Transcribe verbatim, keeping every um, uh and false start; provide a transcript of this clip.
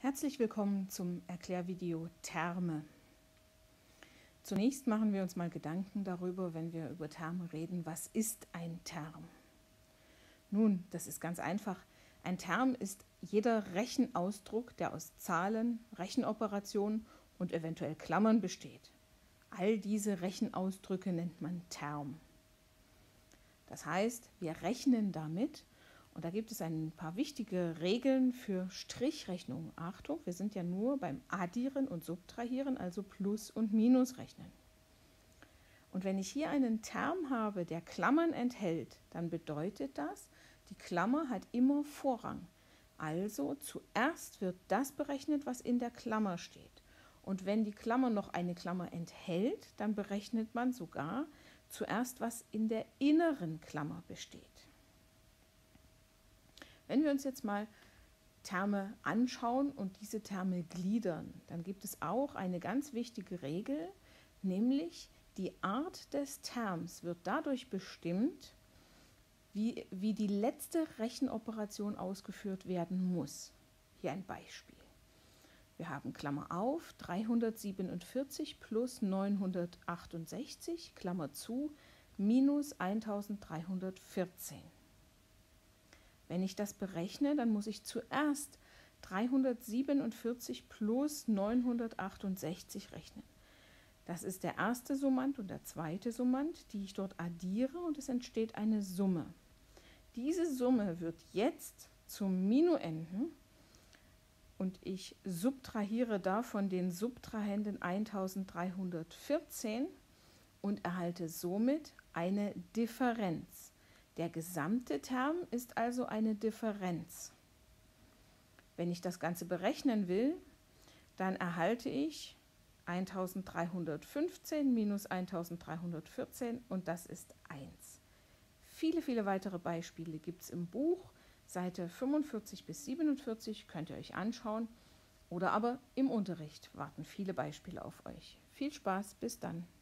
Herzlich willkommen zum Erklärvideo Terme. Zunächst machen wir uns mal Gedanken darüber, wenn wir über Terme reden, was ist ein Term? Nun, das ist ganz einfach. Ein Term ist jeder Rechenausdruck, der aus Zahlen, Rechenoperationen und eventuell Klammern besteht. All diese Rechenausdrücke nennt man Term. Das heißt, wir rechnen damit. Und da gibt es ein paar wichtige Regeln für Strichrechnung. Achtung, wir sind ja nur beim Addieren und Subtrahieren, also Plus- und Minusrechnen. Und wenn ich hier einen Term habe, der Klammern enthält, dann bedeutet das, die Klammer hat immer Vorrang. Also zuerst wird das berechnet, was in der Klammer steht. Und wenn die Klammer noch eine Klammer enthält, dann berechnet man sogar zuerst, was in der inneren Klammer besteht. Wenn wir uns jetzt mal Terme anschauen und diese Terme gliedern, dann gibt es auch eine ganz wichtige Regel, nämlich die Art des Terms wird dadurch bestimmt, wie, wie die letzte Rechenoperation ausgeführt werden muss. Hier ein Beispiel. Wir haben Klammer auf, dreihundertsiebenundvierzig plus neunhundertachtundsechzig, Klammer zu, minus eintausenddreihundertvierzehn. Wenn ich das berechne, dann muss ich zuerst dreihundertsiebenundvierzig plus neunhundertachtundsechzig rechnen. Das ist der erste Summand und der zweite Summand, die ich dort addiere, und es entsteht eine Summe. Diese Summe wird jetzt zum Minuenden und ich subtrahiere davon den Subtrahenden eintausenddreihundertvierzehn und erhalte somit eine Differenz. Der gesamte Term ist also eine Differenz. Wenn ich das Ganze berechnen will, dann erhalte ich eintausenddreihundertfünfzehn minus eintausenddreihundertvierzehn und das ist eins. Viele, viele weitere Beispiele gibt es im Buch, Seite fünfundvierzig bis siebenundvierzig, könnt ihr euch anschauen, oder aber im Unterricht warten viele Beispiele auf euch. Viel Spaß, bis dann!